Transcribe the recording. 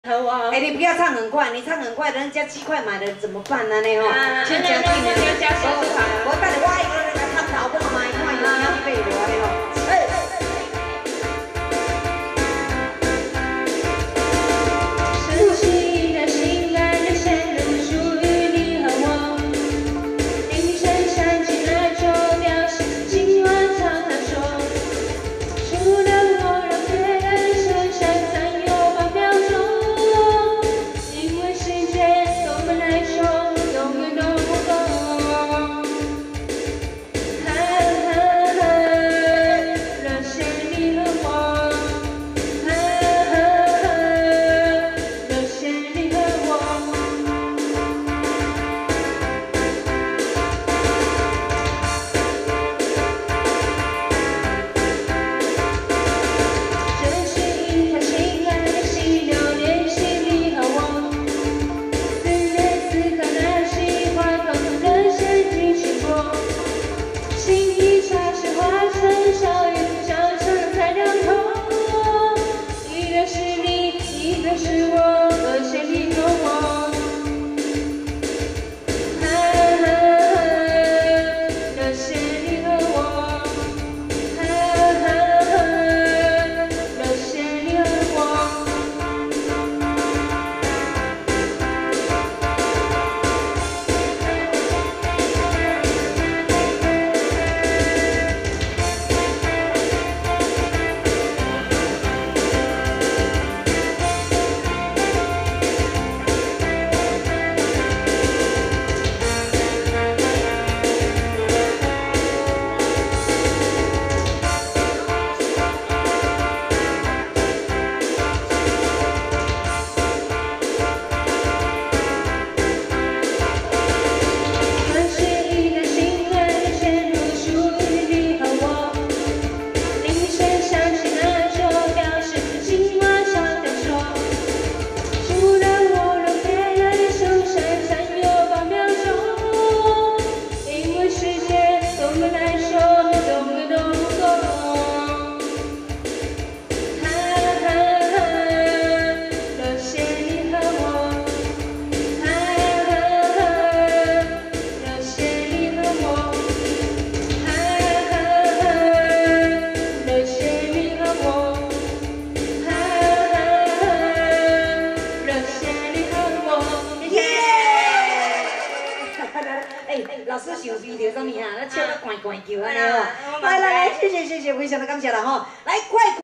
好啊。 哎，你不要唱很快，你唱很快，人家7块买的怎么办呢？那吼， 就加进来，加小数牌。 我等下我一个人来探头看卖，看有影费无安尼吼。 深情的心爱的线路属于你和我，铃声响起了就表示今晚常谈说，除了我让别人受伤暂有8秒钟，因为时间对我们来说永远都不够。热线你和我。 热线你和我，这是一条情爱的溪流，联系你和我。思念此刻的喜欢，偷偷的陷进心窝，轻易擦身化成小雨，小城才凉透。一个是你，一个是我。 热线你和我，热线你和我，热线你和我。 老师想味着什么啊？那笑得怪怪叫安尼哦。来，谢谢，非常的感谢啦吼。来，快！